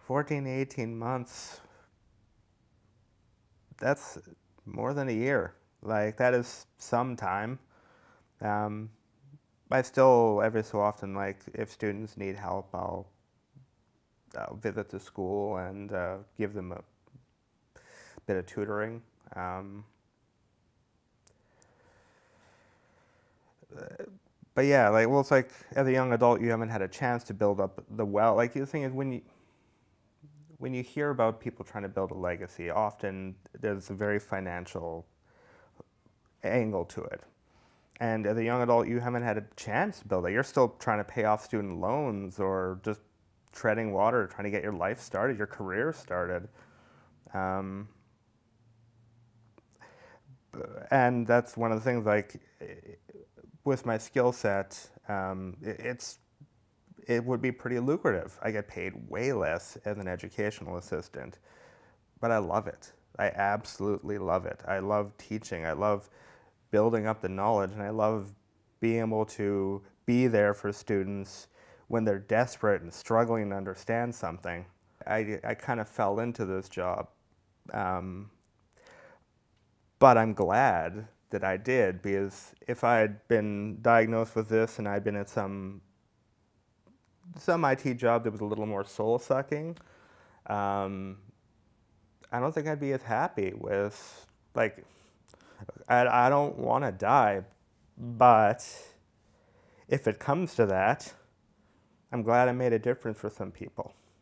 14 to 18 months, that's more than a year. Like, that is some time. Um, I still, every so often, like, if students need help, I'll visit the school and give them a bit of tutoring. Um, but yeah, like, well, it's like as a young adult, you haven't had a chance to build up the well. Like, the thing is, when you hear about people trying to build a legacy, often there's a very financial angle to it. And as a young adult, you haven't had a chance to build it. You're still trying to pay off student loans or just treading water, trying to get your life started, your career started. Um, and that's one of the things, like, with my skill set, it would be pretty lucrative. I get paid way less as an educational assistant, but I love it. I absolutely love it. I love teaching. I love building up the knowledge, and I love being able to be there for students when they're desperate and struggling to understand something. I kind of fell into this job, but I'm glad that I did, because if I had been diagnosed with this and I'd been at some IT job that was a little more soul-sucking, um, I don't think I'd be as happy with, like, I don't want to die, but if it comes to that, I'm glad I made a difference for some people.